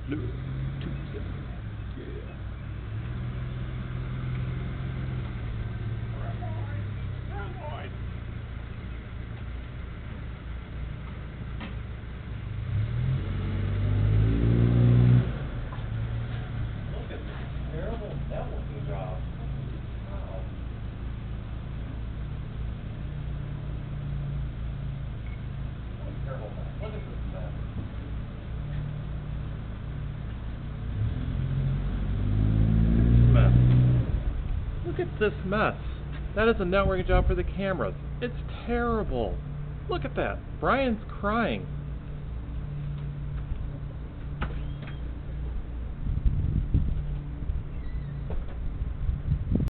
Blue 27. Yeah. Look at this terrible networking job. Wow. What a terrible mess. Look at this mess. Look at this mess. That is a networking job for the cameras. It's terrible. Look at that. Brian's crying.